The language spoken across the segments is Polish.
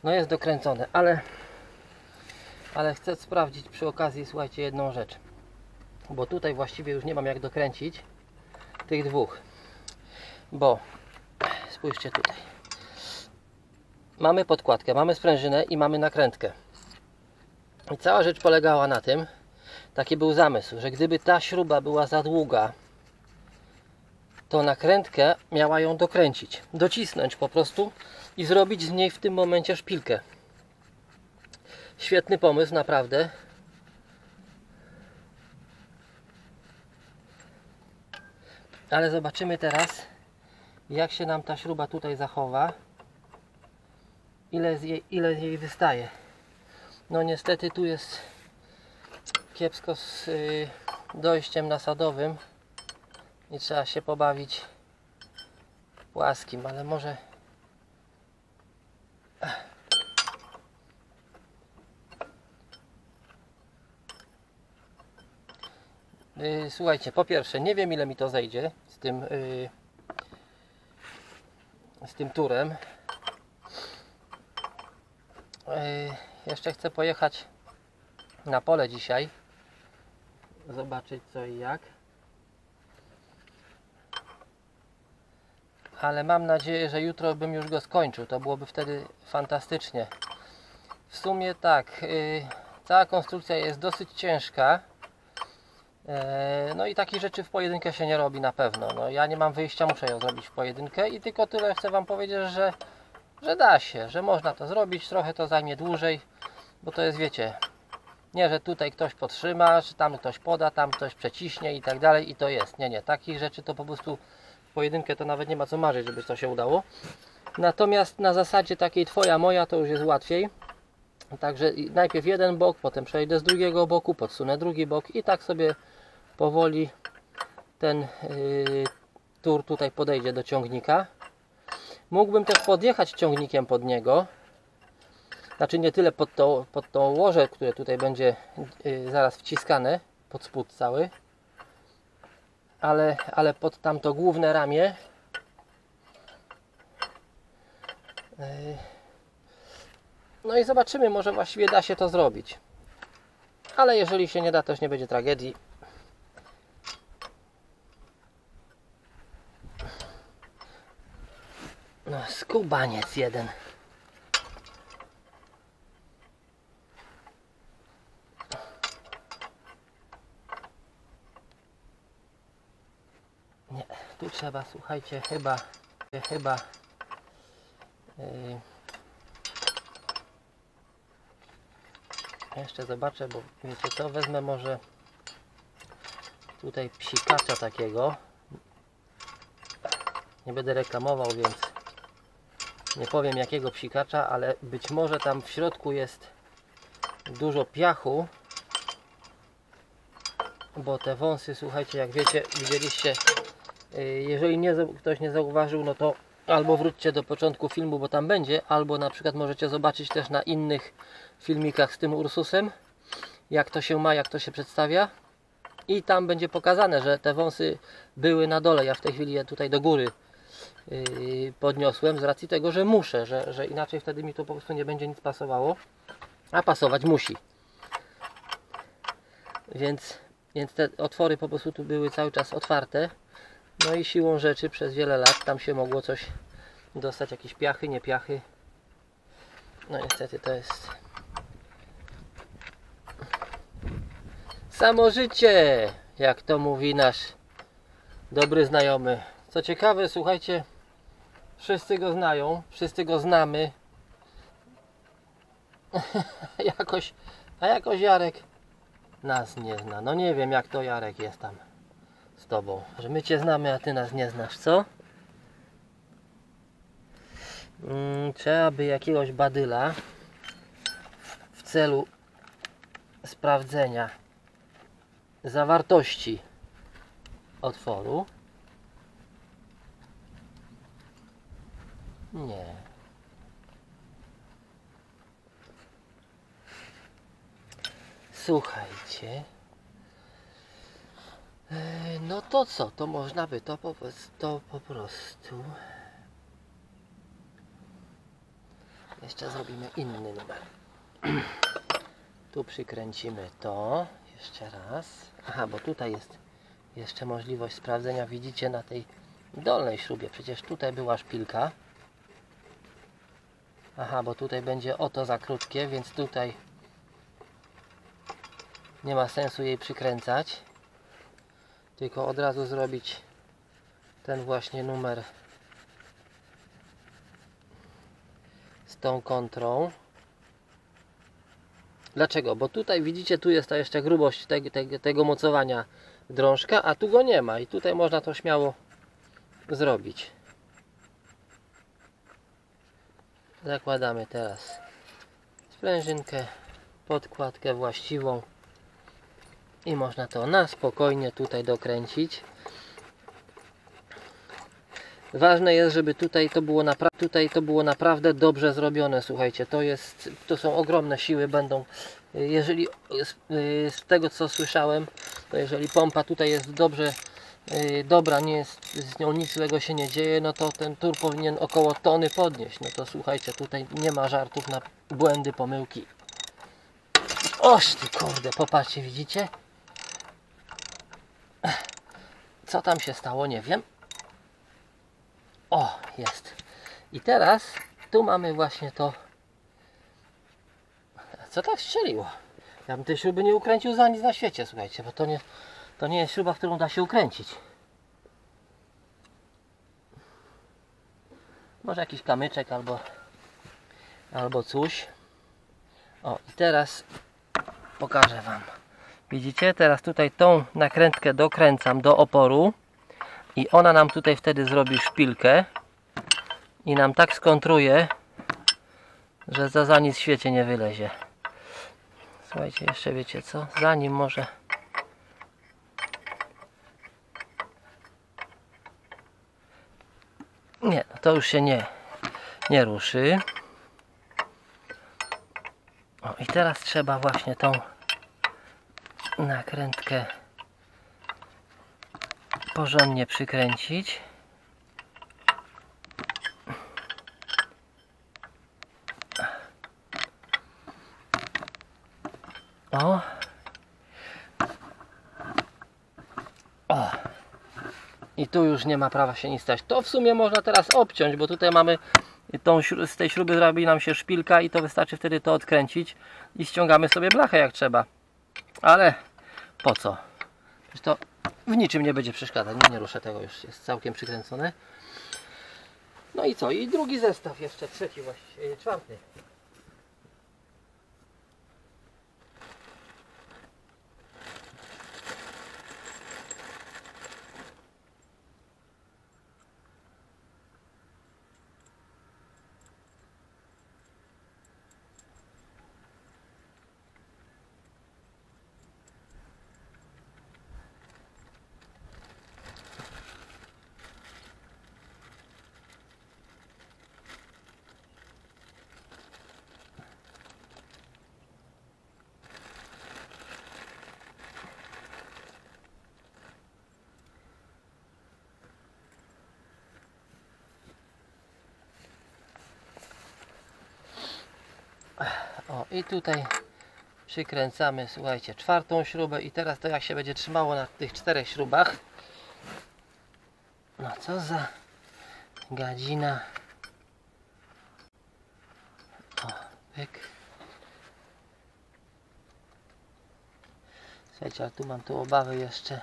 No jest dokręcone, ale chcę sprawdzić przy okazji, słuchajcie, jedną rzecz. Bo tutaj właściwie już nie mam jak dokręcić tych dwóch. Bo spójrzcie tutaj. Mamy podkładkę, mamy sprężynę i mamy nakrętkę. I cała rzecz polegała na tym, taki był zamysł, że gdyby ta śruba była za długa, to nakrętkę miała ją dokręcić, docisnąć po prostu i zrobić z niej w tym momencie szpilkę. Świetny pomysł, naprawdę. Ale zobaczymy teraz, jak się nam ta śruba tutaj zachowa, ile z jej wystaje. No niestety tu jest kiepsko z dojściem nasadowym i trzeba się pobawić płaskim, ale może słuchajcie, po pierwsze nie wiem ile mi to zejdzie z tym turem. Jeszcze chcę pojechać na pole dzisiaj, zobaczyć co i jak, ale mam nadzieję, że jutro bym już go skończył, to byłoby wtedy fantastycznie. W sumie tak, cała konstrukcja jest dosyć ciężka, no i takich rzeczy w pojedynkę się nie robi na pewno. No, ja nie mam wyjścia, muszę ją zrobić w pojedynkę i tylko tyle chcę Wam powiedzieć, że da się, że można to zrobić, trochę to zajmie dłużej, bo to jest, wiecie, nie, że tutaj ktoś podtrzyma, że tam ktoś poda, tam ktoś przeciśnie i tak dalej i to jest. Nie, takich rzeczy to po prostu w pojedynkę to nawet nie ma co marzyć, żeby to się udało. Natomiast na zasadzie takiej twoja, moja to już jest łatwiej. Także najpierw jeden bok, potem przejdę z drugiego boku, podsunę drugi bok i tak sobie powoli ten tur tutaj podejdzie do ciągnika. Mógłbym też podjechać ciągnikiem pod niego, znaczy nie tyle pod to łoże, które tutaj będzie zaraz wciskane pod spód cały, ale pod tamto główne ramię. No i zobaczymy, może właściwie da się to zrobić, ale jeżeli się nie da, też nie będzie tragedii. No, skubaniec jeden. Nie, tu trzeba, słuchajcie, chyba jeszcze zobaczę, bo wiecie co, wezmę może tutaj psikacza takiego. Nie będę reklamował, więc nie powiem jakiego psikacza, ale być może tam w środku jest dużo piachu, bo te wąsy, słuchajcie, jak wiecie, widzieliście, jeżeli ktoś nie zauważył, no to albo wróćcie do początku filmu, bo tam będzie, albo na przykład możecie zobaczyć też na innych filmikach z tym Ursusem, jak to się ma, jak to się przedstawia i tam będzie pokazane, że te wąsy były na dole. Ja w tej chwili je tutaj do góry podniosłem z racji tego, że muszę, że inaczej wtedy mi to po prostu nie będzie nic pasowało, a pasować musi. Więc te otwory po prostu tu były cały czas otwarte. No i siłą rzeczy przez wiele lat tam się mogło coś dostać, jakieś piachy, nie piachy. No niestety to jest samo życie, jak to mówi nasz dobry znajomy. Co ciekawe, słuchajcie, wszyscy go znają, wszyscy go znamy. A jakoś Jarek nas nie zna. No nie wiem, jak to Jarek jest tam z tobą, że my cię znamy, a ty nas nie znasz, co? Trzeba by jakiegoś badyla w celu sprawdzenia zawartości otworu. Nie. Słuchajcie. No to co? To można by to po prostu Jeszcze zrobimy inny numer. Tu przykręcimy to. Jeszcze raz. Aha, bo tutaj jest jeszcze możliwość sprawdzenia. Widzicie na tej dolnej śrubie. Przecież tutaj była szpilka. Aha, bo tutaj będzie o to za krótkie, więc tutaj nie ma sensu jej przykręcać. Tylko od razu zrobić ten właśnie numer z tą kontrą. Dlaczego? Bo tutaj widzicie, tu jest ta jeszcze grubość tego mocowania drążka, a tu go nie ma i tutaj można to śmiało zrobić. Zakładamy teraz sprężynkę, podkładkę właściwą i można to na spokojnie tutaj dokręcić. Ważne jest, żeby tutaj to było naprawdę dobrze zrobione. Słuchajcie, to są ogromne siły będą. Jeżeli z tego co słyszałem, to jeżeli pompa tutaj jest dobra, nie jest z nią nic złego się nie dzieje, no to ten tur powinien około tony podnieść. No to słuchajcie, tutaj nie ma żartów na błędy, pomyłki. Oż ty kurde, popatrzcie, widzicie? Co tam się stało, nie wiem. O, jest. I teraz tu mamy właśnie to. Co tak strzeliło? Ja bym tej śruby nie ukręcił za nic na świecie, słuchajcie, bo to nie jest śruba, którą da się ukręcić. Może jakiś kamyczek albo coś. O, i teraz pokażę wam. Widzicie? Teraz tutaj tą nakrętkę dokręcam do oporu i ona nam tutaj wtedy zrobi szpilkę i nam tak skontruje, że za nic w świecie nie wylezie. Słuchajcie, jeszcze wiecie co? Zanim może... Nie, to już się nie ruszy. O, i teraz trzeba właśnie tą nakrętkę porządnie przykręcić. O. O. I tu już nie ma prawa się nic stać. To w sumie można teraz obciąć, bo tutaj mamy z tej śruby zrobi nam się szpilka i to wystarczy wtedy to odkręcić i ściągamy sobie blachę jak trzeba. Ale po co? Przecież to w niczym nie będzie przeszkadzać. Nie ruszę tego, już jest całkiem przykręcone. No i co? I drugi zestaw jeszcze, trzeci właściwie, czwarty. O, i tutaj przykręcamy, słuchajcie, czwartą śrubę i teraz to jak się będzie trzymało na tych 4 śrubach. No co za gadzina. O, pyk. Słuchajcie, ale tu mam obawy jeszcze,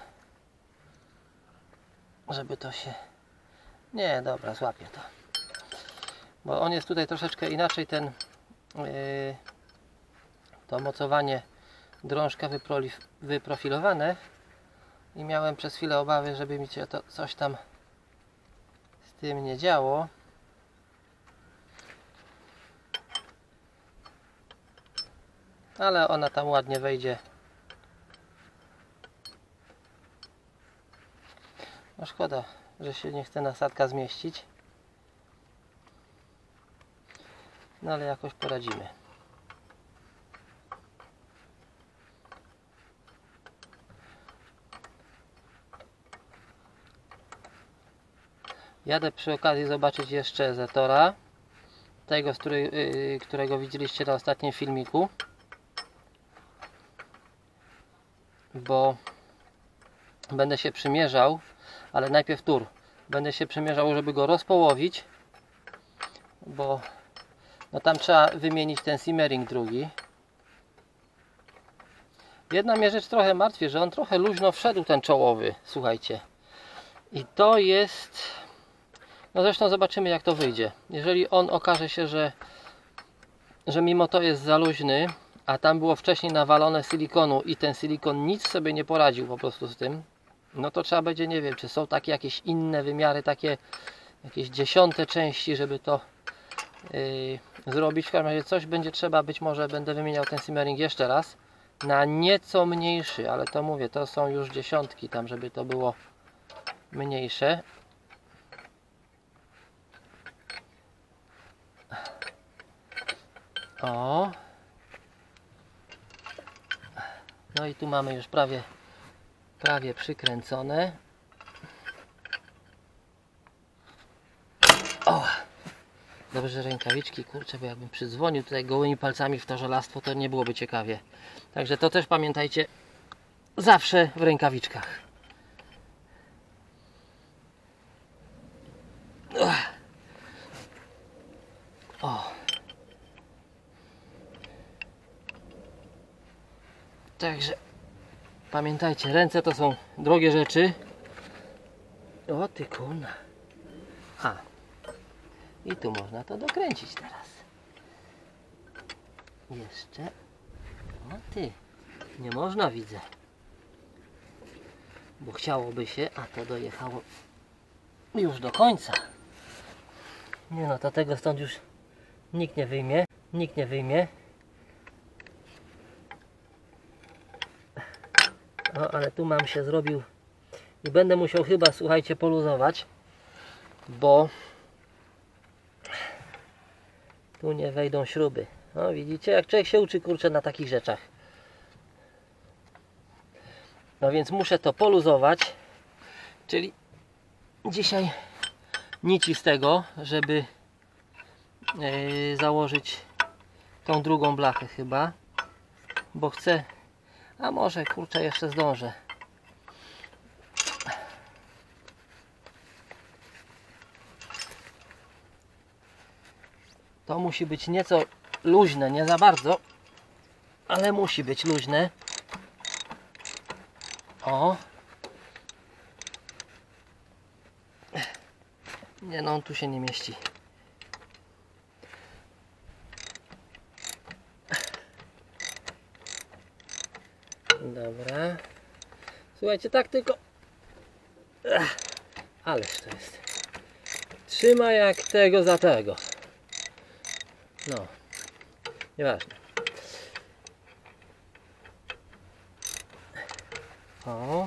żeby to się... Nie, dobra, złapię to. Bo on jest tutaj troszeczkę inaczej to mocowanie drążka wyprofilowane i miałem przez chwilę obawy, żeby mi się to coś tam z tym nie działo. Ale ona tam ładnie wejdzie. No szkoda, że się nie chce nasadka zmieścić. No ale jakoś poradzimy. Jadę przy okazji zobaczyć jeszcze Zetora. tego, którego widzieliście na ostatnim filmiku, bo będę się przymierzał, ale najpierw tur. Będę się przymierzał, żeby go rozpołowić, bo no tam trzeba wymienić ten simmering drugi. Jedna mnie rzecz trochę martwi, że on trochę luźno wszedł, ten czołowy, słuchajcie. I to jest... No zresztą zobaczymy, jak to wyjdzie. Jeżeli on okaże się, że mimo to jest za luźny, a tam było wcześniej nawalone silikonu i ten silikon nic sobie nie poradził po prostu z tym, no to trzeba będzie, nie wiem, czy są takie jakieś inne wymiary, takie jakieś 10 części, żeby to zrobić. W każdym razie coś będzie trzeba, być może będę wymieniał ten simmering jeszcze raz na nieco mniejszy, ale to mówię, to są już 10 tam, żeby to było mniejsze. O. No i tu mamy już prawie przykręcone. O! Dobrze, że rękawiczki, kurczę, bo jakbym przydzwonił tutaj gołymi palcami w to żelastwo, to nie byłoby ciekawie. Także to też pamiętajcie, zawsze w rękawiczkach. O! Także pamiętajcie, ręce to są drogie rzeczy. O ty kurna. A. I tu można to dokręcić teraz. Jeszcze. O ty. Nie można, widzę. Bo chciałoby się, a to dojechało już do końca. Nie no, to tego stąd już nikt nie wyjmie. Nikt nie wyjmie. O, ale tu mam się zrobił i będę musiał chyba, słuchajcie, poluzować, bo tu nie wejdą śruby. No widzicie, jak człowiek się uczy, kurczę, na takich rzeczach. No więc muszę to poluzować, czyli dzisiaj nici z tego, żeby założyć tą drugą blachę chyba, bo chcę, a może kurczę jeszcze zdążę. To musi być nieco luźne, nie za bardzo, ale musi być luźne. O! Nie no, on tu się nie mieści. Dobra. Słuchajcie, tak tylko... Ależ to jest. Trzyma jak tego za tego. No. Nieważne. O.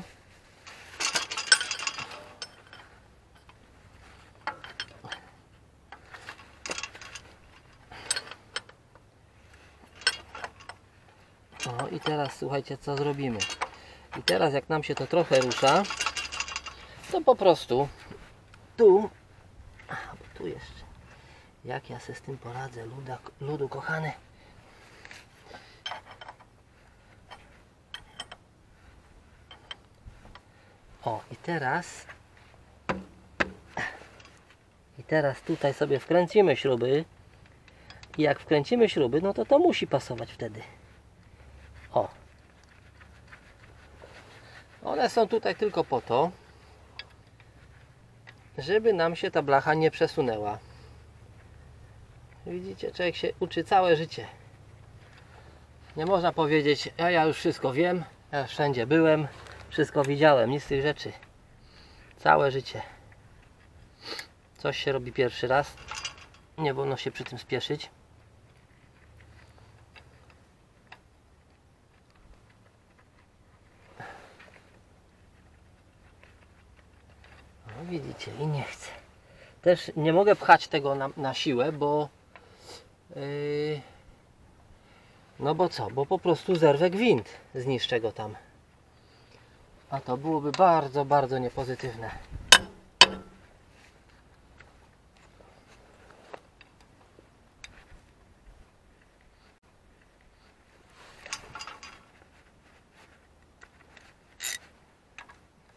O, i teraz słuchajcie, co zrobimy. I teraz jak nam się to trochę rusza, to po prostu tu, bo tu jeszcze, jak ja se z tym poradzę, ludu kochany. O, i teraz tutaj sobie wkręcimy śruby i jak wkręcimy śruby, no to musi pasować wtedy. O. One są tutaj tylko po to, żeby nam się ta blacha nie przesunęła. Widzicie, człowiek się uczy całe życie. Nie można powiedzieć, ja już wszystko wiem, ja wszędzie byłem, wszystko widziałem, nic z tych rzeczy. Całe życie. Coś się robi pierwszy raz. Nie wolno się przy tym spieszyć. No widzicie, i nie chcę. Też nie mogę pchać tego na siłę, bo no bo co? Bo po prostu zerwę gwint, zniszczę go tam. A to byłoby bardzo, bardzo niepozytywne.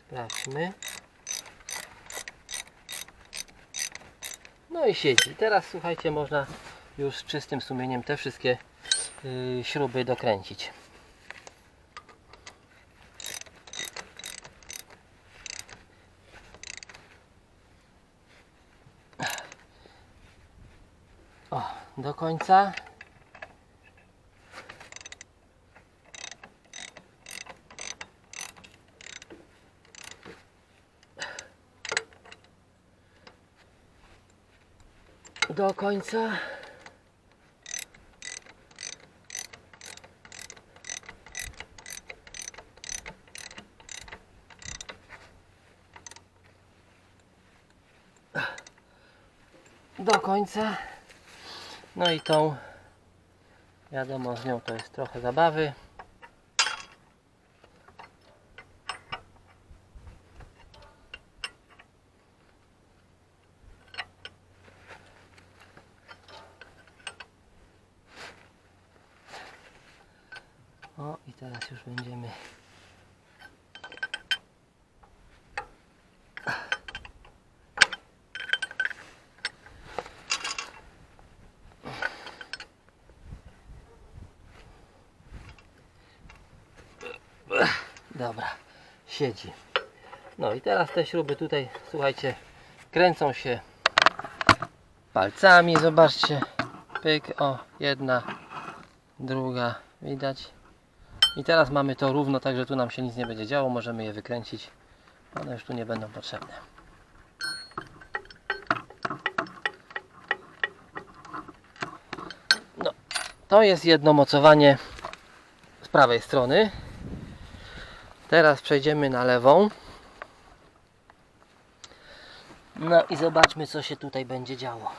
Sprawdźmy. No i siedzi. Teraz słuchajcie, można już z czystym sumieniem te wszystkie śruby dokręcić. O, do końca. Do końca. Do końca. No i tą, wiadomo, z nią to jest trochę zabawy. O, i teraz już będziemy dobra, siedzi. No i teraz te śruby tutaj, słuchajcie, kręcą się palcami, zobaczcie, pyk, o, jedna, druga, widać. I teraz mamy to równo, także tu nam się nic nie będzie działo, możemy je wykręcić, one już tu nie będą potrzebne. No, to jest jedno mocowanie z prawej strony. Teraz przejdziemy na lewą. No i zobaczmy, co się tutaj będzie działo.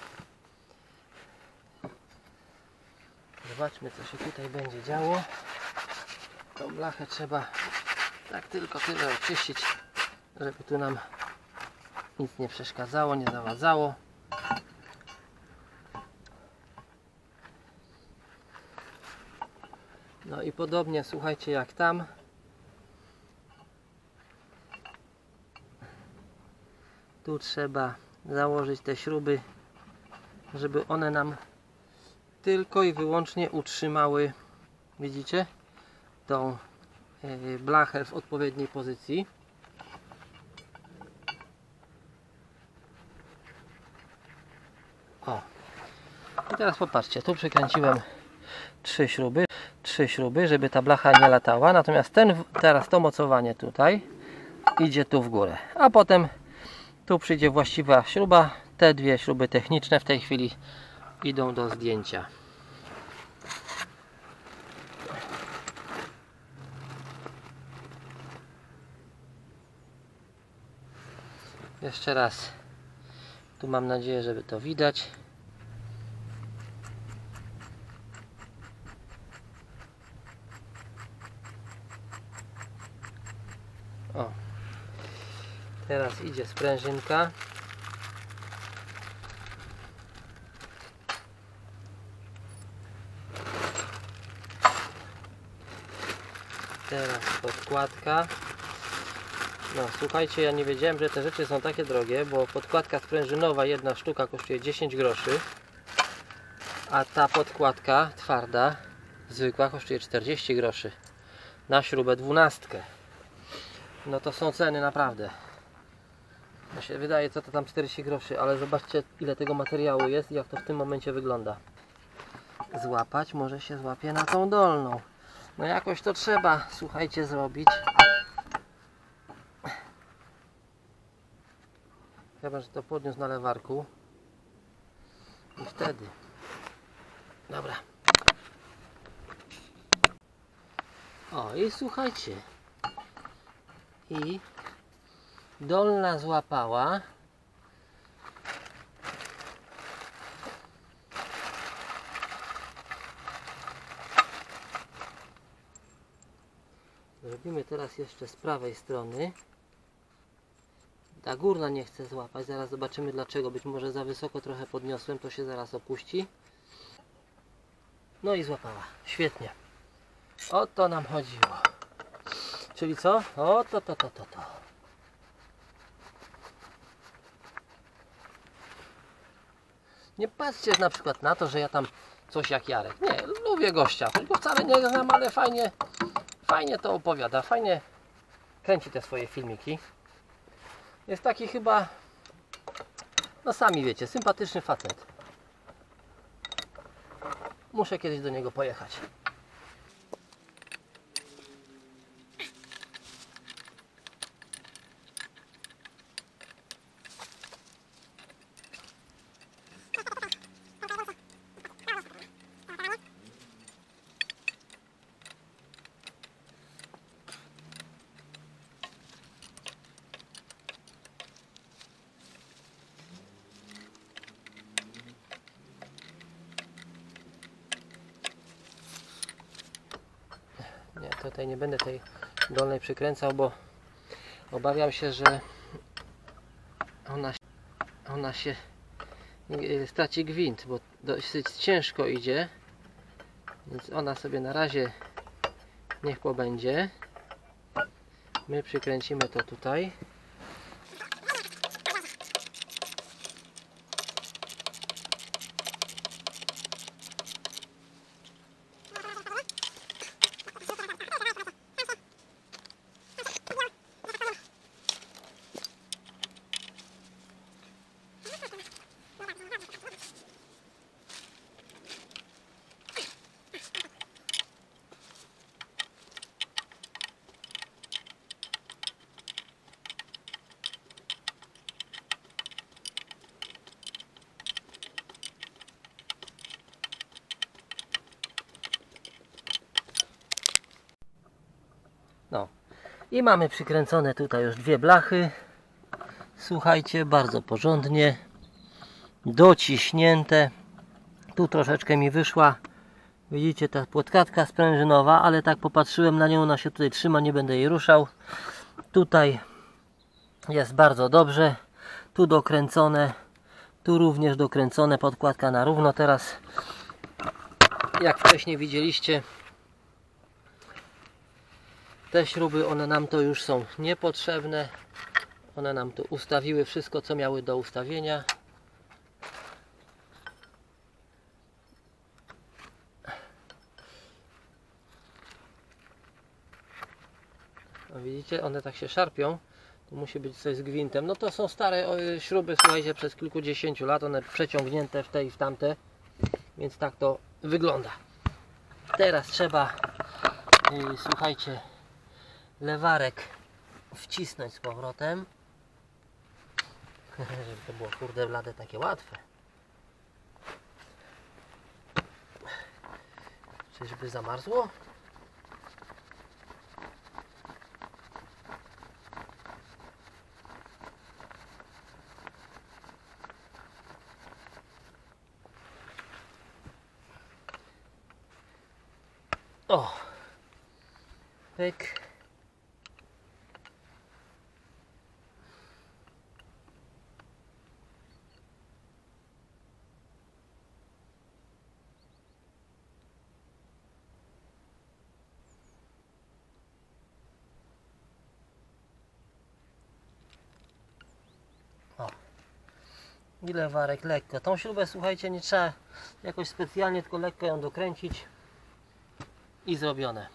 Zobaczmy, co się tutaj będzie działo. Tą blachę trzeba tak tylko tyle oczyścić, żeby tu nam nic nie przeszkadzało, nie zawadzało. No i podobnie, słuchajcie, jak tam. Tu trzeba założyć te śruby, żeby one nam tylko i wyłącznie utrzymały, widzicie, tą blachę w odpowiedniej pozycji. O. I teraz popatrzcie, tu przykręciłem trzy śruby, żeby ta blacha nie latała, natomiast teraz to mocowanie tutaj idzie tu w górę, a potem tu przyjdzie właściwa śruba. Te dwie śruby techniczne w tej chwili idą do zdjęcia. Jeszcze raz. Tu mam nadzieję, żeby to widać. O. Teraz idzie sprężynka. Teraz podkładka. No słuchajcie, ja nie wiedziałem, że te rzeczy są takie drogie, bo podkładka sprężynowa, jedna sztuka kosztuje 10 groszy, a ta podkładka twarda, zwykła, kosztuje 40 groszy na śrubę 12. No to są ceny naprawdę. Mi się wydaje, co to tam 40 groszy, ale zobaczcie, ile tego materiału jest i jak to w tym momencie wygląda. Złapać, może się złapie na tą dolną. No jakoś to trzeba, słuchajcie, zrobić. Chyba, że to podniósł na lewarku. I wtedy. Dobra. O, i słuchajcie. I dolna złapała. Zrobimy teraz jeszcze z prawej strony. Ta górna nie chce złapać. Zaraz zobaczymy dlaczego. Być może za wysoko trochę podniosłem. To się zaraz opuści. No i złapała. Świetnie. O to nam chodziło. Czyli co? O, to. Nie patrzcie na przykład na to, że ja tam coś jak Jarek. Nie, lubię gościa, tylko wcale nie znam, ale fajnie to opowiada, fajnie kręci te swoje filmiki. Jest taki chyba, no sami wiecie, sympatyczny facet. Muszę kiedyś do niego pojechać. Nie, tutaj nie będę tej dolnej przykręcał, bo obawiam się, że ona się straci gwint, bo dosyć ciężko idzie, więc ona sobie na razie niech pobędzie. My przykręcimy to tutaj. No i mamy przykręcone tutaj już dwie blachy. Słuchajcie, bardzo porządnie dociśnięte. Tu troszeczkę mi wyszła, widzicie, ta płotkatka sprężynowa, ale tak popatrzyłem na nią, ona się tutaj trzyma, nie będę jej ruszał. Tutaj jest bardzo dobrze, tu dokręcone, tu również dokręcone, podkładka na równo. Teraz, jak wcześniej widzieliście, te śruby, one nam to już są niepotrzebne. One nam tu ustawiły wszystko, co miały do ustawienia. No widzicie, one tak się szarpią. Tu musi być coś z gwintem. No to są stare śruby, słuchajcie, przez kilkudziesięciu lat. One przeciągnięte w te i w tamte. Więc tak to wygląda. Teraz trzeba, słuchajcie, lewarek wcisnąć z powrotem. Żeby to było, kurde blade, takie łatwe. Czyżby zamarzło? O! Pyk. O. I lewarek lekko. Tą śrubę, słuchajcie, nie trzeba jakoś specjalnie, tylko lekko ją dokręcić i zrobione.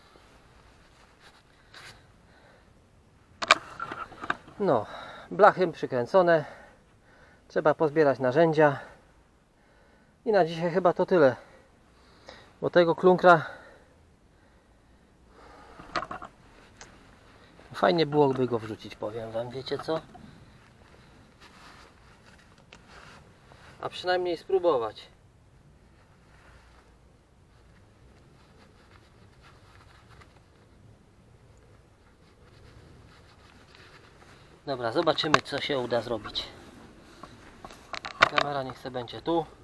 No, blachy przykręcone. Trzeba pozbierać narzędzia. I na dzisiaj chyba to tyle. Bo tego klunkra fajnie byłoby go wrzucić, powiem wam, wiecie co? A przynajmniej spróbować. Dobra, zobaczymy, co się uda zrobić. Kamera niech se będzie tu.